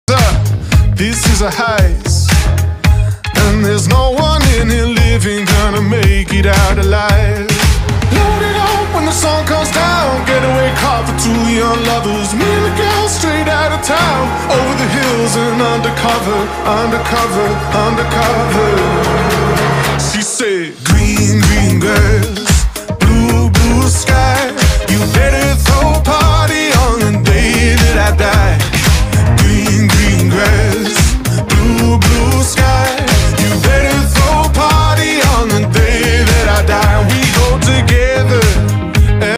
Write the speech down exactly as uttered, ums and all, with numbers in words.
This is a heist, and there's no one in here living gonna make it out alive. Load it up when the sun comes down. Getaway car for two young lovers. Me and the girl straight out of town. Over the hills and undercover, undercover, undercover. She said, green, green girl,